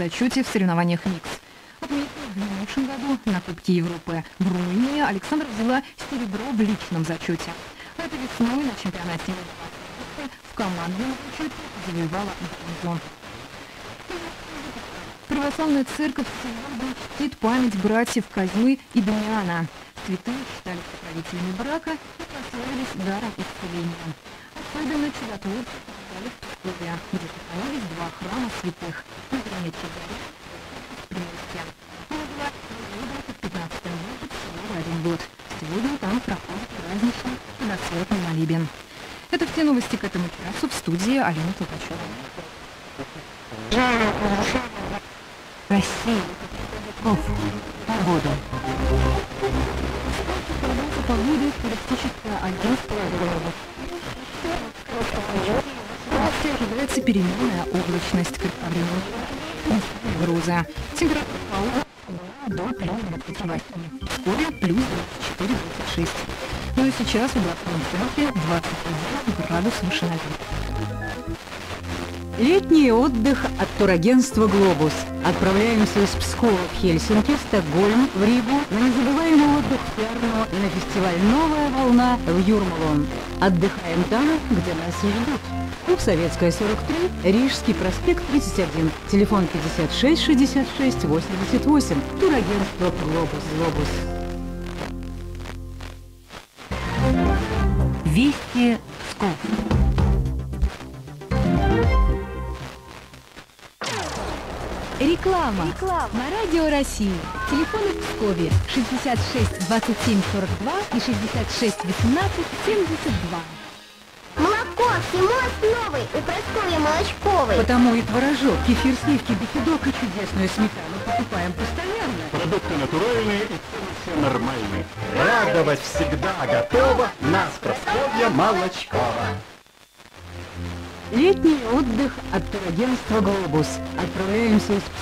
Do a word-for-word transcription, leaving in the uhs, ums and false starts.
зачете в соревнованиях «Микс». Отметим, в минувшем году на Кубке Европы в Румынии Александра взяла серебро в личном зачете. А этой весной на чемпионате мира в командном зачете завоевала бронзу. Православная церковь сегодня чтит память братьев Козьмы и Дамиана. Святые считались покровителями брака и прославились даром исцеления. Особенно чудотворцы показали в Пскове, где сохранились два храма святых – Митрополитчий Горы и Приморске. Она была выбрана в пятнадцатом веке всего в один год. Сегодня там проходит праздничный рассветный молебен. Это все новости к этому часу в студии Алина Толкачева. Россия. Погода. Погода туристическое агентство «Глобус». Ожидается переменная облачность, кратковременная гроза. Температура до плюс двадцать восемь. Вскоре плюс двадцать четыре — двадцать шесть. Ну и сейчас в областном центре двадцать один градус выше нуля. Летний отдых от турагентства «Глобус». Отправляемся из Пскова в Хельсинки, Стокгольм, в Ригу, на незабываемый отдых в Перну, на фестиваль «Новая волна» в Юрмалу. Отдыхаем там, где нас и ждут. Клуб Советская, сорок три, Рижский проспект, тридцать один, телефон пятьдесят шесть шестьдесят шесть восемьдесят восемь, турагентство «Глобус». «Глобус». Вести Псков. Реклама. Реклама на Радио России. Телефоны в Пскове шестьдесят шесть двадцать семь сорок два и шестьдесят шесть восемнадцать семьдесят два. Молоко, химоз новый, у Прасковьи Молочковой. Потому и творожок, кефир, сливки, бифидок и чудесную сметану покупаем постоянно. Продукты натуральные и цены все нормальные. Радовать всегда готова нас Прасковья Молочкова. Летний отдых от турагентства «Глобус». Отправляемся из